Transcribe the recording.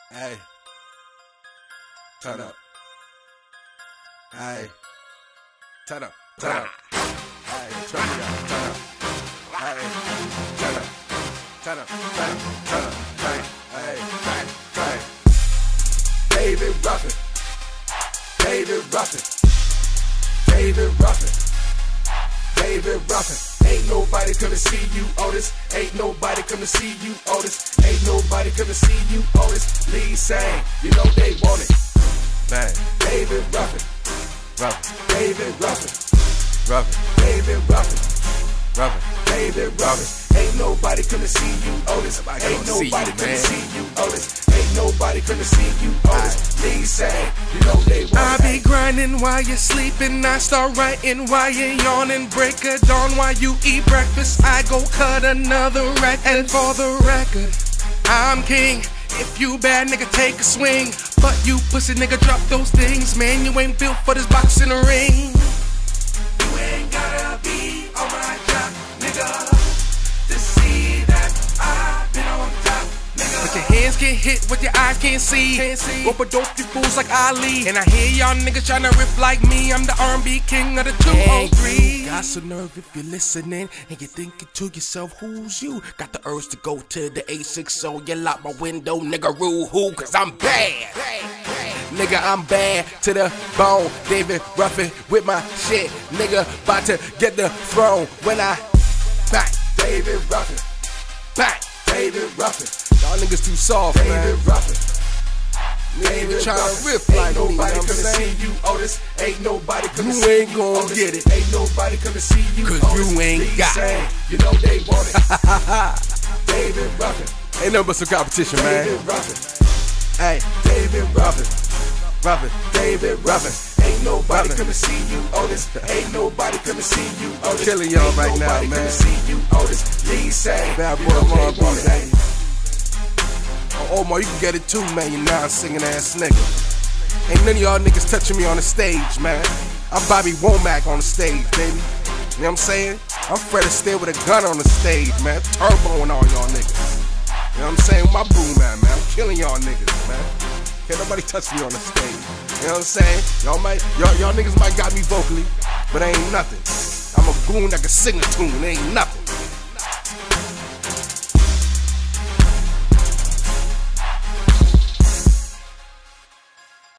Hey, turn up. Hey, turn up, turn up. Hey, turn me up, turn up. Hey, turn up, turn up, turn up, turn up. Hey, hey. David Ruffin, David Ruffin, David Ruffin, David Ruffin. Ain't nobody come to see you, Otis. Ain't nobody come to see you, Otis. Ain't nobody come to see you, Otis. Lead sang, you know they want it. Man, David Ruffin, Ruffin, David Ruffin, Ruffin, David Ruffin, Ruffin, David Ruffin. Ain't nobody come to see you, Otis. Ain't nobody come to see you, Otis. Ain't nobody come to see you, Otis. Lead sang, you know they want it. I be grinding while you're sleeping. I start writing while you're yawning. Break of dawn while you eat breakfast. I go cut another record. And for the record, I'm king. If you bad, nigga, take a swing. But you pussy nigga, drop those things. Man, you ain't built for this boxing ring. You ain't gotta be on my job, nigga, to see that I've been on top, nigga. But your hands get hit, what your eyes can't see. Rope a dope you fools like Ali. And I hear y'all niggas tryna riff like me. I'm the R&B king of the 203. Hey, got some nerve if you're listening and you're thinking to yourself, who's you? Got the urge to go to the 860. You lock my window, nigga, rule who? Cause I'm bad. Nigga, I'm bad to the bone. David Ruffin with my shit. Nigga, about to get the throne when I back. David Ruffin, Back. David Ruffin, Y'all niggas too soft, David man. Ruffin. Niggas tryna riff Ain't like me, you know nobody what I'm come to see saying? you, Otis. Ain't nobody come to You see ain't you, gon' Otis. get it. Ain't nobody come to see you, Cause Otis. you ain't Lead got sang, you know they want it. David Ruffin, Ain't nothing but some competition, man. David Ruffin, Hey, David Ruffin, Ruffin. David Ruffin. Ain't nobody come to see you, Otis. Ain't nobody come to see you, Otis. Killing y'all Ain't right now, nobody come man. to see you, Otis. Lead sang, Bad you boy, know they R&B, want it. baby. Oh, Omar, you can get it too, man, you non-singing ass nigga. Ain't none of y'all niggas touching me on the stage, man. I'm Bobby Womack on the stage, baby. You know what I'm saying? I'm Fred Astaire with a gun on the stage, man. Turboing all y'all niggas. You know what I'm saying? With my broom, man. I'm killing y'all niggas, man. Can't nobody touch me on the stage. You know what I'm saying? Y'all niggas might got me vocally, but ain't nothing. I'm a goon that can sing a tune, ain't nothing.